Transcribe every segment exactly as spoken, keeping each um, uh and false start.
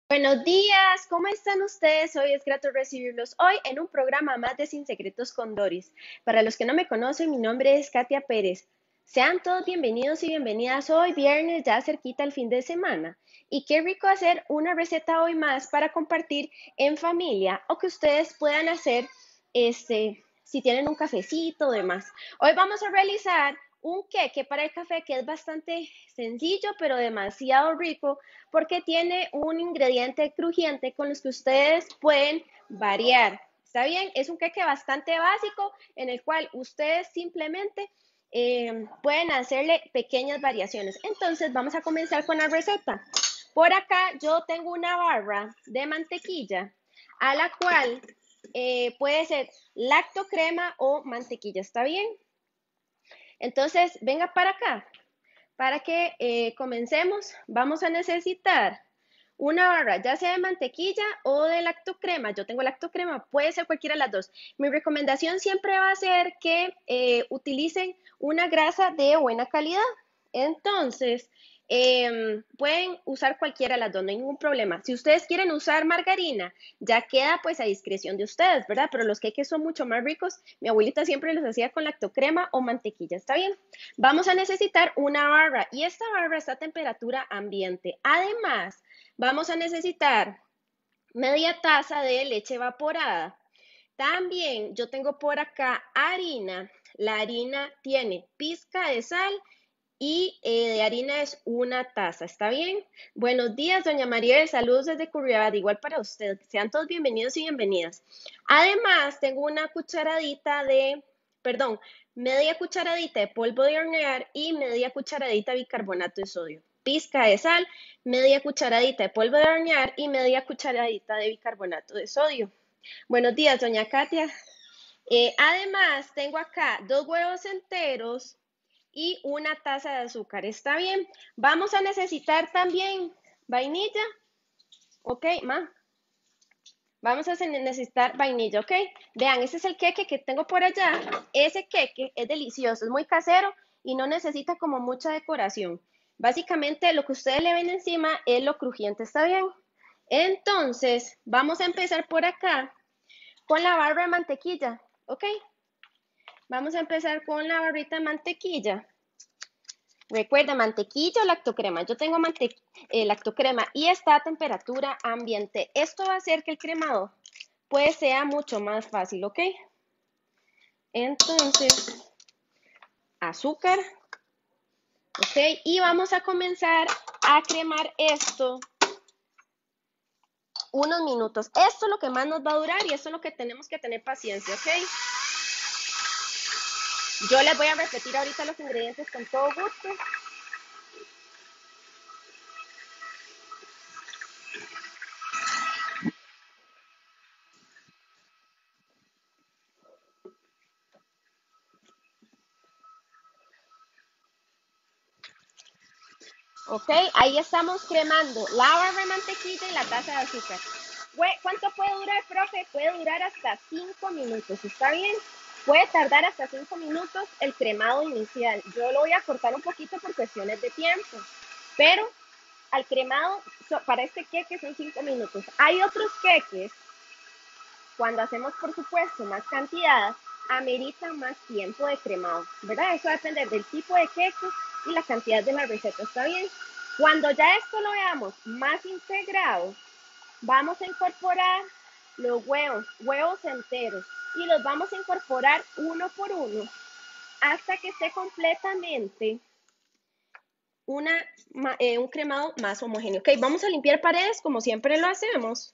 Buenos días, ¿cómo están ustedes? Hoy es grato recibirlos hoy en un programa más de Sin Secretos con Doris. Para los que no me conocen, mi nombre es Katia Pérez. Sean todos bienvenidos y bienvenidas hoy, viernes, ya cerquita el fin de semana. Y qué rico hacer una receta hoy más para compartir en familia o que ustedes puedan hacer, este, si tienen un cafecito o demás. Hoy vamos a realizar un queque para el café que es bastante sencillo, pero demasiado rico porque tiene un ingrediente crujiente con los que ustedes pueden variar. ¿Está bien? Es un queque bastante básico en el cual ustedes simplemente eh, pueden hacerle pequeñas variaciones. Entonces vamos a comenzar con la receta. Por acá yo tengo una barra de mantequilla a la cual eh, puede ser lacto crema o mantequilla. ¿Está bien? Entonces venga para acá. Para que eh, comencemos, vamos a necesitar una barra, ya sea de mantequilla o de lactocrema. Yo tengo lactocrema, puede ser cualquiera de las dos. Mi recomendación siempre va a ser que eh, utilicen una grasa de buena calidad. Entonces, eh, pueden usar cualquiera de las dos, no hay ningún problema. Si ustedes quieren usar margarina, ya queda pues a discreción de ustedes, ¿verdad? Pero los queques son mucho más ricos. Mi abuelita siempre los hacía con lactocrema o mantequilla, ¿está bien? Vamos a necesitar una barra y esta barra está a temperatura ambiente. Además, vamos a necesitar media taza de leche evaporada. También yo tengo por acá harina. La harina tiene pizca de sal y eh, de harina es una taza. ¿Está bien? Buenos días, doña María. Saludos desde Curridabat. Igual para usted. Sean todos bienvenidos y bienvenidas. Además, tengo una cucharadita de, perdón, media cucharadita de polvo de hornear y media cucharadita de bicarbonato de sodio. Pizca de sal, media cucharadita de polvo de hornear y media cucharadita de bicarbonato de sodio. Buenos días, doña Katia. Eh, además, tengo acá dos huevos enteros y una taza de azúcar. ¿Está bien? Vamos a necesitar también vainilla. ¿Ok, ma? Vamos a necesitar vainilla, ¿ok? Vean, este es el queque que tengo por allá. Ese queque es delicioso, es muy casero y no necesita como mucha decoración. Básicamente lo que ustedes le ven encima es lo crujiente, ¿está bien? Entonces, vamos a empezar por acá con la barra de mantequilla, ¿ok? Vamos a empezar con la barrita de mantequilla. Recuerda, mantequilla o lactocrema. Yo tengo mante eh, lactocrema y está a temperatura ambiente. Esto va a hacer que el cremado pues sea mucho más fácil, ¿ok? Entonces, azúcar, ¿ok? Y vamos a comenzar a cremar esto unos minutos. Esto es lo que más nos va a durar y esto es lo que tenemos que tener paciencia, ¿ok? Yo les voy a repetir ahorita los ingredientes con todo gusto. Ok, ahí estamos cremando la barra de mantequilla y la taza de azúcar. ¿Cuánto puede durar, profe? Puede durar hasta cinco minutos, ¿está bien? Puede tardar hasta cinco minutos el cremado inicial. Yo lo voy a cortar un poquito por cuestiones de tiempo, pero al cremado, para este queque son cinco minutos. Hay otros queques, cuando hacemos, por supuesto, más cantidad, ameritan más tiempo de cremado, ¿verdad? Eso va a depender del tipo de queque y la cantidad de la receta, ¿está bien? Cuando ya esto lo veamos más integrado, vamos a incorporar los huevos, huevos enteros, y los vamos a incorporar uno por uno hasta que esté completamente una, eh, un cremado más homogéneo. Ok, vamos a limpiar paredes como siempre lo hacemos.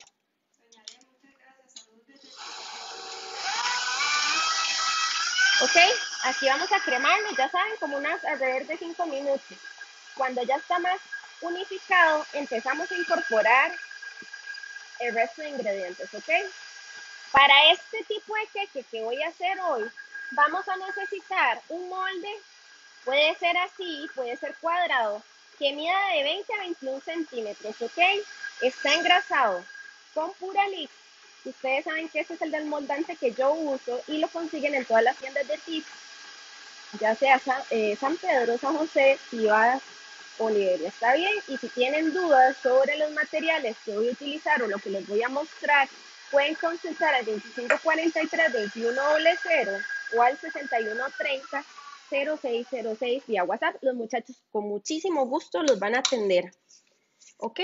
Ok, aquí vamos a cremarlo, ya saben, como unas alrededor de cinco minutos. Cuando ya está más unificado, empezamos a incorporar el resto de ingredientes, ¿ok? Para este tipo de queque que voy a hacer hoy, vamos a necesitar un molde, puede ser así, puede ser cuadrado, que mida de veinte a veintiún centímetros, ¿ok? Está engrasado con Puralix. Ustedes saben que este es el del moldante que yo uso y lo consiguen en todas las tiendas de tips, ya sea San, eh, San Pedro, San José, Cibadas Oliveria, ¿está bien? Y si tienen dudas sobre los materiales que voy a utilizar o lo que les voy a mostrar, pueden consultar al veinticinco cuarenta y tres veintiuno cero o al sesenta y uno treinta cero seis cero seis vía WhatsApp. Los muchachos con muchísimo gusto los van a atender. ¿Ok?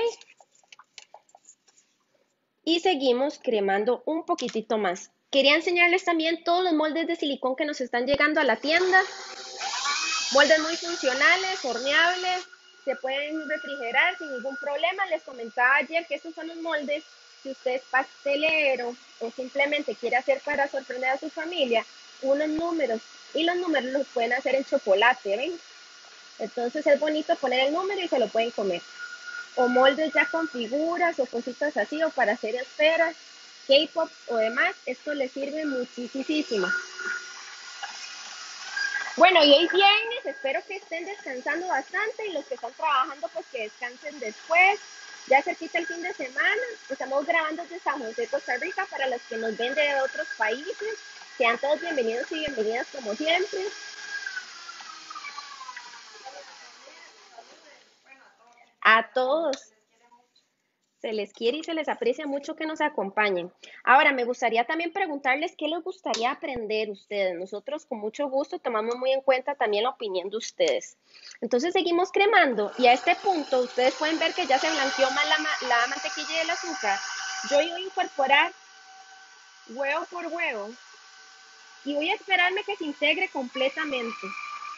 Y seguimos cremando un poquitito más. Quería enseñarles también todos los moldes de silicón que nos están llegando a la tienda. Moldes muy funcionales, horneables, se pueden refrigerar sin ningún problema. Les comentaba ayer que estos son los moldes si usted es pastelero o simplemente quiere hacer para sorprender a su familia unos números, y los números los pueden hacer en chocolate, ¿ven? Entonces es bonito poner el número y se lo pueden comer. O moldes ya con figuras o cositas así, o para hacer esferas, K-pop o demás, esto les sirve muchísimo. Bueno, y hoy viernes, espero que estén descansando bastante, y los que están trabajando, pues que descansen después. Ya cerquita el fin de semana, estamos grabando desde San José, Costa Rica, para los que nos ven de otros países. Sean todos bienvenidos y bienvenidas como siempre. A todos. Se les quiere y se les aprecia mucho que nos acompañen. Ahora, me gustaría también preguntarles qué les gustaría aprender ustedes. Nosotros con mucho gusto tomamos muy en cuenta también la opinión de ustedes. Entonces seguimos cremando, y a este punto ustedes pueden ver que ya se blanqueó más la, la mantequilla y el azúcar. Yo voy a incorporar huevo por huevo y voy a esperarme que se integre completamente.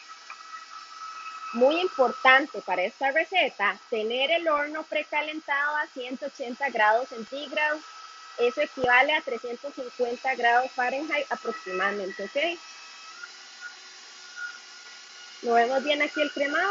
Muy importante para esta receta, tener el horno precalentado a ciento ochenta grados centígrados. Eso equivale a trescientos cincuenta grados Fahrenheit aproximadamente, ¿ok? ¿Lo vemos bien aquí el cremado?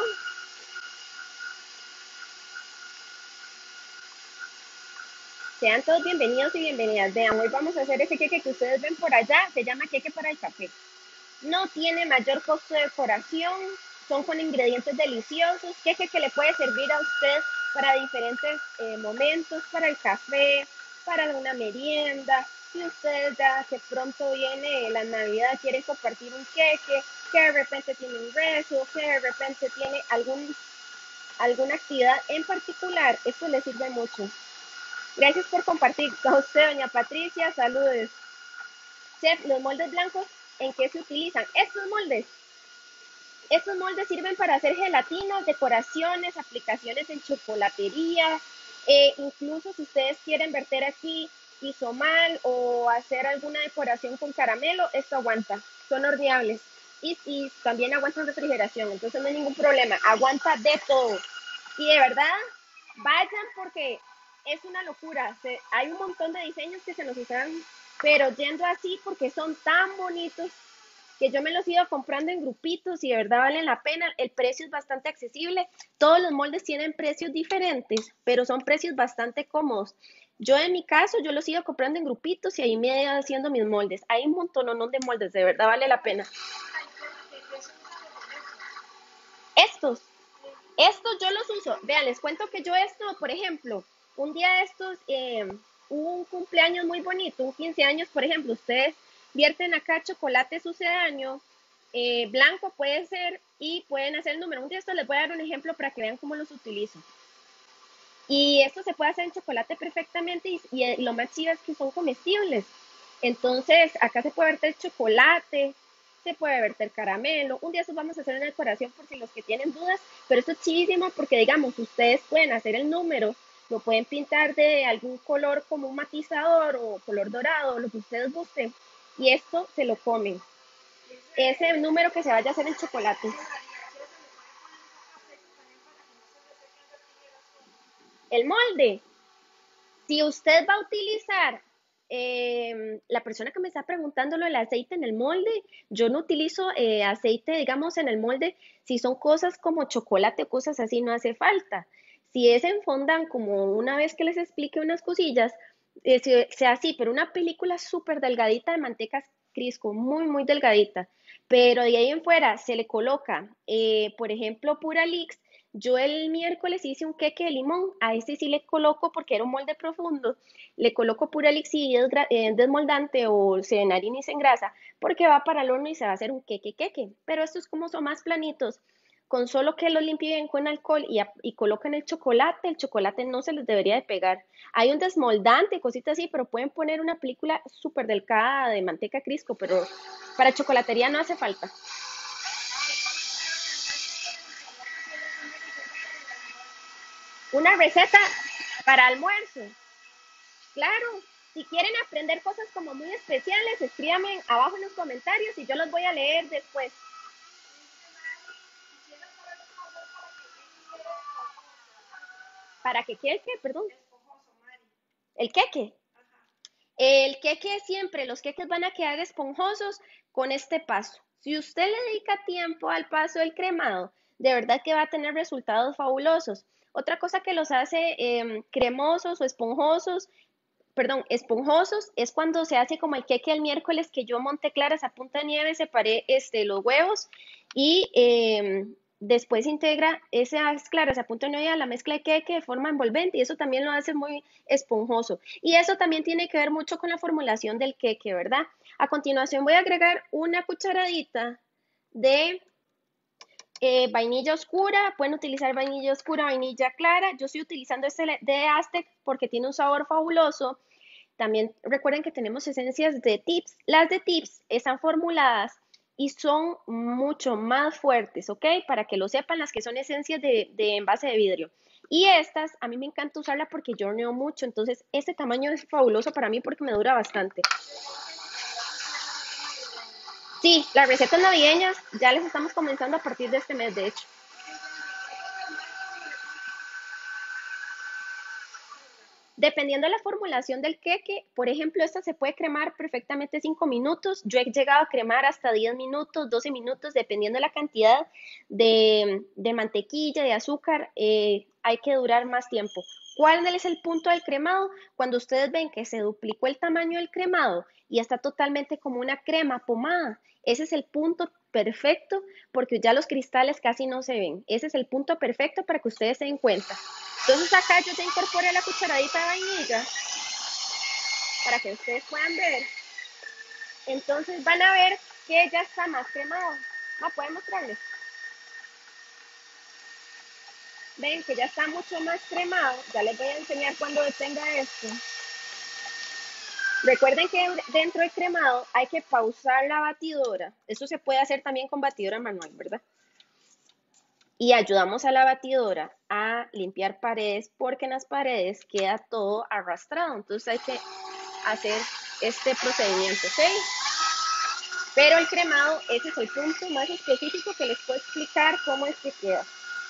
Sean todos bienvenidos y bienvenidas. Vean, hoy vamos a hacer ese queque que ustedes ven por allá. Se llama queque para el café. No tiene mayor costo de decoración. Son con ingredientes deliciosos. Queque que le puede servir a usted para diferentes eh, momentos, para el café, para una merienda. Si ustedes ya que pronto viene la Navidad, quieren compartir un queque, que de repente tiene un rezo, que de repente tiene algún, alguna actividad en particular, esto le sirve mucho. Gracias por compartir. A usted, doña Patricia, saludos. Chef, los moldes blancos, ¿en qué se utilizan? Estos moldes Estos moldes sirven para hacer gelatinas, decoraciones, aplicaciones en chocolatería, eh, incluso si ustedes quieren verter aquí isomal o hacer alguna decoración con caramelo, esto aguanta, son horneables y, y también aguantan refrigeración, entonces no hay ningún problema, aguanta de todo. Y de verdad, vayan porque es una locura, se, hay un montón de diseños que se nos usan, pero yendo así porque son tan bonitos que yo me los he ido comprando en grupitos y de verdad valen la pena. El precio es bastante accesible. Todos los moldes tienen precios diferentes, pero son precios bastante cómodos. Yo en mi caso, yo los he ido comprando en grupitos y ahí me he ido haciendo mis moldes. Hay un montón de moldes, de verdad vale la pena. Estos, estos yo los uso. Vean, les cuento que yo esto, por ejemplo, un día de estos, eh, hubo un cumpleaños muy bonito, un quince años, por ejemplo, ustedes vierten acá chocolate sucedáneo, eh, blanco puede ser, y pueden hacer el número. Un día esto les voy a dar un ejemplo para que vean cómo los utilizo. Y esto se puede hacer en chocolate perfectamente, y, y lo más chido es que son comestibles. Entonces, acá se puede verter chocolate, se puede verter caramelo. Un día estos vamos a hacer una decoración por si los que tienen dudas, pero esto es chidísimo porque, digamos, ustedes pueden hacer el número, lo pueden pintar de algún color como un matizador o color dorado, lo que ustedes gusten, y esto se lo comen. Ese número que se vaya a hacer en chocolate. El molde, si usted va a utilizar, eh, la persona que me está preguntando lo del aceite en el molde, yo no utilizo eh, aceite, digamos, en el molde. Si son cosas como chocolate o cosas así, no hace falta. Si es en fondant, como una vez que les explique unas cosillas, eh, se- sea así, pero una película súper delgadita de manteca Crisco, muy, muy delgadita. Pero de ahí en fuera se le coloca, eh, por ejemplo, pura Lix. Yo el miércoles hice un queque de limón, a este sí le coloco, porque era un molde profundo, le coloco pura elixir eh, desmoldante o serenarina y se engrasa, porque va para el horno y se va a hacer un queque queque. Pero estos como son más planitos, Con solo que lo limpien bien con alcohol y, a- y coloquen el chocolate, el chocolate no se les debería de pegar. Hay un desmoldante, cositas así, pero pueden poner una película súper delgada de manteca Crisco, pero para chocolatería no hace falta. Una receta para almuerzo. Claro, si quieren aprender cosas como muy especiales, escríbanme abajo en los comentarios y yo los voy a leer después. ¿Para que quede qué? Perdón. El queque. El queque siempre, los queques van a quedar esponjosos con este paso. Si usted le dedica tiempo al paso del cremado, de verdad que va a tener resultados fabulosos. Otra cosa que los hace eh, cremosos o esponjosos, perdón, esponjosos, es cuando se hace como el queque el miércoles que yo monté claras a punta de nieve, separé este, los huevos y eh, después integra esas claras a punta de nieve a la mezcla de queque de forma envolvente y eso también lo hace muy esponjoso. Y eso también tiene que ver mucho con la formulación del queque, ¿verdad? A continuación voy a agregar una cucharadita de eh, vainilla oscura, pueden utilizar vainilla oscura, vainilla clara. Yo estoy utilizando este de Aztec porque tiene un sabor fabuloso. También recuerden que tenemos esencias de tips. Las de tips están formuladas y son mucho más fuertes, ¿ok? Para que lo sepan, las que son esencias de, de envase de vidrio. Y estas, a mí me encanta usarla porque yo horneo mucho, entonces este tamaño es fabuloso para mí porque me dura bastante. Sí, las recetas navideñas ya les estamos comenzando a partir de este mes, de hecho. Dependiendo de la formulación del queque, por ejemplo, esta se puede cremar perfectamente cinco minutos. Yo he llegado a cremar hasta diez minutos, doce minutos, dependiendo de la cantidad de, de mantequilla, de azúcar, eh, hay que durar más tiempo. ¿Cuál es el punto del cremado? Cuando ustedes ven que se duplicó el tamaño del cremado y está totalmente como una crema pomada. Ese es el punto perfecto porque ya los cristales casi no se ven. Ese es el punto perfecto para que ustedes se den cuenta. Entonces acá yo ya incorporé la cucharadita de vainilla para que ustedes puedan ver. Entonces van a ver que ya está más cremado. ¿No pueden mostrarles? Ven que ya está mucho más cremado. Ya les voy a enseñar cuando detenga esto. Recuerden que dentro del cremado hay que pausar la batidora. Eso se puede hacer también con batidora manual, ¿verdad? Y ayudamos a la batidora a limpiar paredes porque en las paredes queda todo arrastrado. Entonces hay que hacer este procedimiento, ¿ok? Pero el cremado, ese es el punto más específico que les puedo explicar cómo es que queda.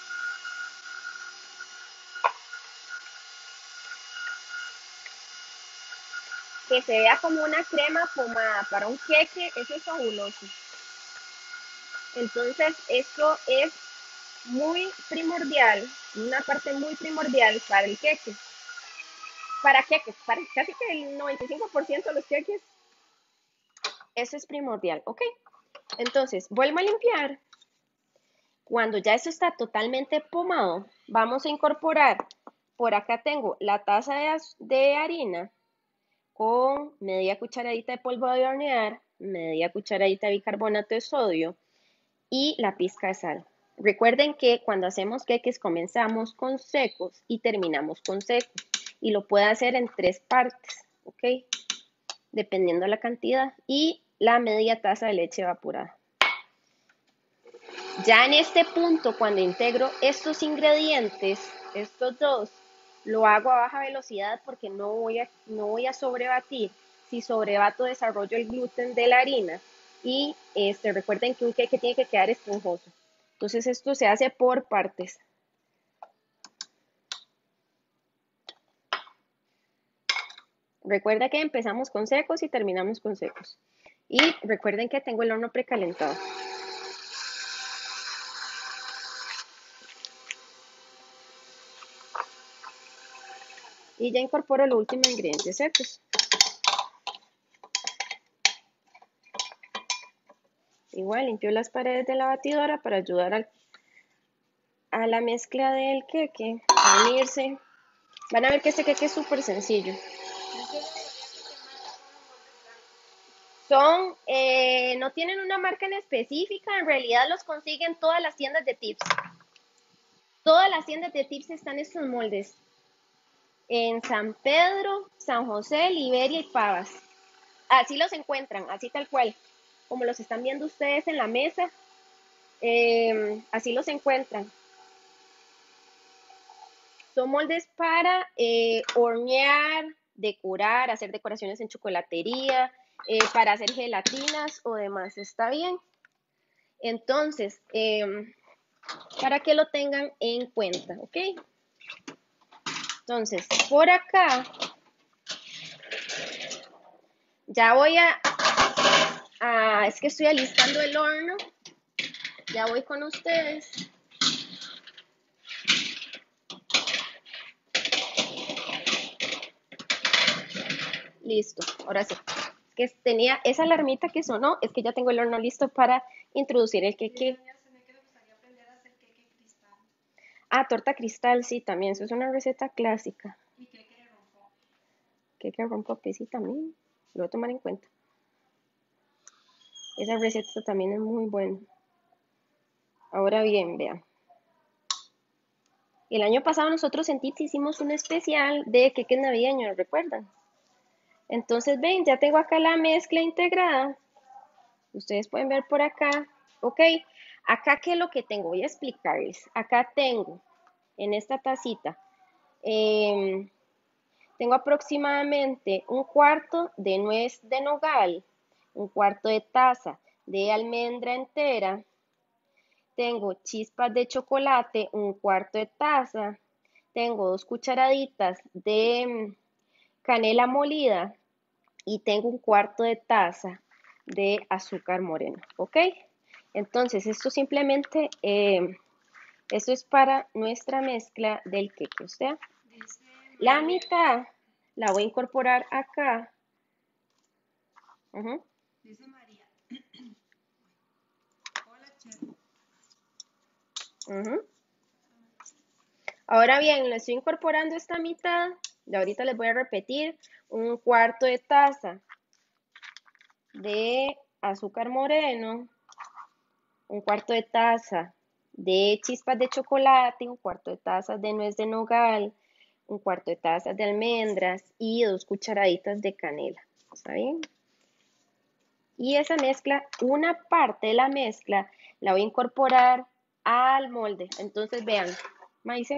Que se vea como una crema pomada para un queque, eso es fabuloso. Entonces, esto es muy primordial, una parte muy primordial para el queque. Para queques, para casi que el noventa y cinco por ciento de los queques, eso es primordial, ¿ok? Entonces, vuelvo a limpiar. Cuando ya eso está totalmente pomado, vamos a incorporar, por acá tengo la taza de, de harina con media cucharadita de polvo de hornear, media cucharadita de bicarbonato de sodio y la pizca de sal. Recuerden que cuando hacemos queques comenzamos con secos y terminamos con secos y lo puede hacer en tres partes, ¿ok? Dependiendo de la cantidad y la media taza de leche evaporada. Ya en este punto, cuando integro estos ingredientes, estos dos, lo hago a baja velocidad porque no voy a, no voy a sobrebatir. Si sobrebato, desarrollo el gluten de la harina. Y este, recuerden que un queque tiene que quedar esponjoso. Entonces esto se hace por partes. Recuerda que empezamos con secos y terminamos con secos. Y recuerden que tengo el horno precalentado. Y ya incorporo los últimos ingredientes secos. Igual limpio las paredes de la batidora para ayudar al, a la mezcla del queque a unirse. Van a ver que este queque es súper sencillo. Son, eh, no tienen una marca en específica, en realidad los consiguen todas las tiendas de tips. Todas las tiendas de tips están estos moldes. En San Pedro, San José, Liberia y Pavas. Así los encuentran, así tal cual, como los están viendo ustedes en la mesa, eh, así los encuentran. Son moldes para eh, hornear, decorar, hacer decoraciones en chocolatería, eh, para hacer gelatinas o demás, ¿está bien? Entonces, eh, para que lo tengan en cuenta, ¿ok? Entonces, por acá, ya voy a, a, es que estoy alistando el horno, ya voy con ustedes. Listo, ahora sí. Es que tenía esa alarmita que sonó, es que ya tengo el horno listo para introducir el queque. Ah, torta cristal, sí, también, eso es una receta clásica. ¿Y queque de rompope? Queque de rompope, sí, también, lo voy a tomar en cuenta. Esa receta también es muy buena. Ahora bien, vean. El año pasado nosotros en Tips hicimos un especial de queques navideños, ¿recuerdan? Entonces, ven, ya tengo acá la mezcla integrada. Ustedes pueden ver por acá, ¿ok? Acá, ¿qué es lo que tengo? Voy a explicarles. Acá tengo, en esta tacita, eh, tengo aproximadamente un cuarto de nuez de nogal, un cuarto de taza de almendra entera, tengo chispas de chocolate, un cuarto de taza, tengo dos cucharaditas de canela molida y tengo un cuarto de taza de azúcar moreno, ¿ok? Entonces, esto simplemente, eh, esto es para nuestra mezcla del queque, o sea, la mitad la voy a incorporar acá. Uh-huh. Dice María. Hola, chef. Uh-huh. Ahora bien, le estoy incorporando esta mitad, y ahorita les voy a repetir, un cuarto de taza de azúcar moreno, un cuarto de taza de chispas de chocolate, un cuarto de taza de nuez de nogal, un cuarto de taza de almendras y dos cucharaditas de canela, ¿está bien? Y esa mezcla, una parte de la mezcla, la voy a incorporar al molde. Entonces, vean, maíz.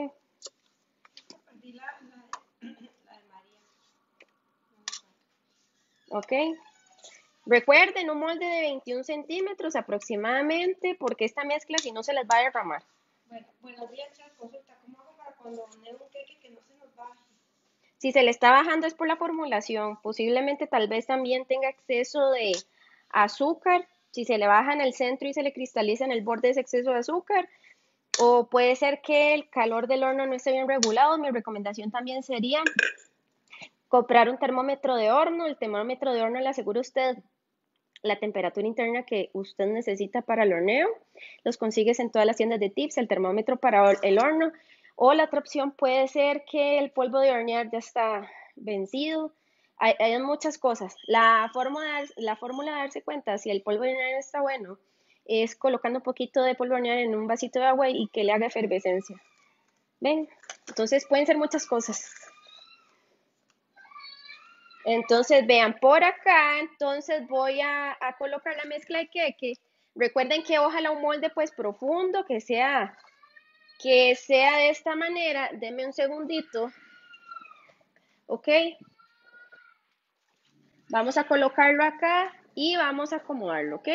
Ok. Recuerden, un molde de veintiún centímetros aproximadamente, porque esta mezcla si no se les va a derramar. Bueno, buenos días, chef. Consulta, ¿cómo hago para cuando horneo un queque que no se nos baje? Si se le está bajando es por la formulación. Posiblemente tal vez también tenga exceso de azúcar. Si se le baja en el centro y se le cristaliza en el borde ese exceso de azúcar. O puede ser que el calor del horno no esté bien regulado. Mi recomendación también sería comprar un termómetro de horno. El termómetro de horno le asegura a usted la temperatura interna que usted necesita para el horneo. Los consigues en todas las tiendas de Tips, el termómetro para el horno. O la otra opción puede ser que el polvo de hornear ya está vencido. Hay, hay muchas cosas. La fórmula, la fórmula de darse cuenta si el polvo de hornear está bueno es colocando un poquito de polvo de hornear en un vasito de agua y que le haga efervescencia. ¿Ven? Entonces pueden ser muchas cosas. Entonces, vean, por acá, entonces voy a, a colocar la mezcla de queque. Recuerden que ojalá un molde pues profundo, que sea, que sea de esta manera. Denme un segundito. ¿Ok? Vamos a colocarlo acá y vamos a acomodarlo, ¿ok?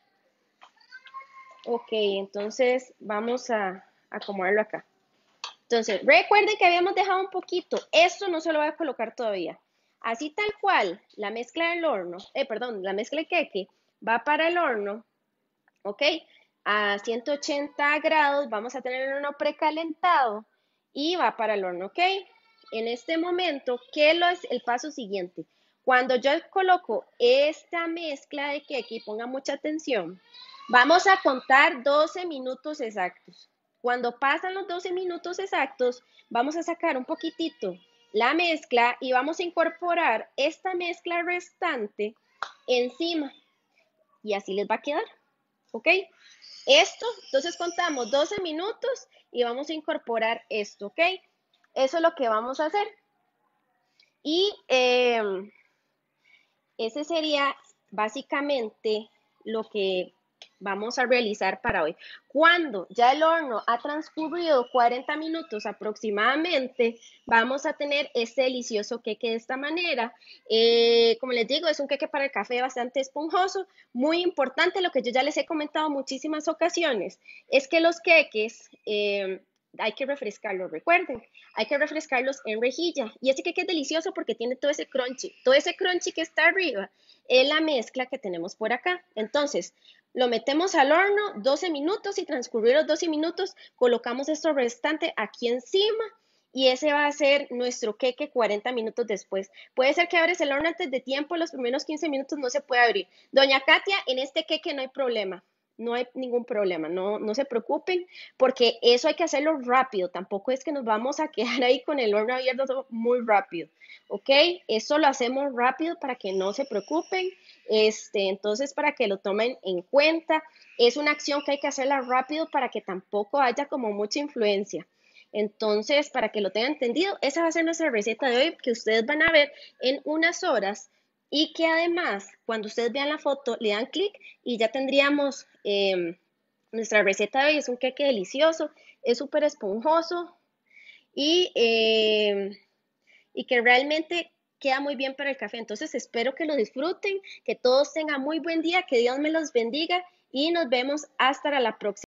Ok, entonces vamos a acomodarlo acá. Entonces, recuerden que habíamos dejado un poquito. Esto no se lo voy a colocar todavía. Así tal cual, la mezcla del horno, eh, perdón, la mezcla de queque va para el horno, ¿ok? A ciento ochenta grados, vamos a tener el horno precalentado y va para el horno, ¿ok? En este momento, ¿qué es el paso siguiente? Cuando yo coloco esta mezcla de queque, ponga mucha atención, vamos a contar doce minutos exactos. Cuando pasan los doce minutos exactos, vamos a sacar un poquitito la mezcla y vamos a incorporar esta mezcla restante encima y así les va a quedar, ¿ok? Esto, entonces contamos doce minutos y vamos a incorporar esto, ¿ok? Eso es lo que vamos a hacer. Y eh, ese sería básicamente lo que vamos a realizar para hoy. Cuando ya el horno ha transcurrido cuarenta minutos aproximadamente, vamos a tener este delicioso queque de esta manera. Eh, como les digo, es un queque para el café bastante esponjoso. Muy importante, lo que yo ya les he comentado muchísimas ocasiones, es que los queques... Eh, hay que refrescarlos, recuerden, hay que refrescarlos en rejilla. Y ese queque es delicioso porque tiene todo ese crunchy, todo ese crunchy que está arriba es la mezcla que tenemos por acá. Entonces, lo metemos al horno doce minutos y transcurridos los doce minutos, colocamos esto restante aquí encima y ese va a ser nuestro queque cuarenta minutos después. Puede ser que abres el horno antes de tiempo, los primeros quince minutos no se puede abrir. Doña Katia, en este queque no hay problema. No hay ningún problema, no, no se preocupen, porque eso hay que hacerlo rápido, tampoco es que nos vamos a quedar ahí con el horno abierto muy rápido, ¿ok? Eso lo hacemos rápido para que no se preocupen, este, entonces para que lo tomen en cuenta, es una acción que hay que hacerla rápido para que tampoco haya como mucha influencia. Entonces, para que lo tengan entendido, esa va a ser nuestra receta de hoy que ustedes van a ver en unas horas y que además, cuando ustedes vean la foto, le dan clic y ya tendríamos eh, nuestra receta de hoy. Es un queque delicioso, es súper esponjoso y, eh, y que realmente queda muy bien para el café. Entonces espero que lo disfruten, que todos tengan muy buen día, que Dios me los bendiga y nos vemos hasta la próxima.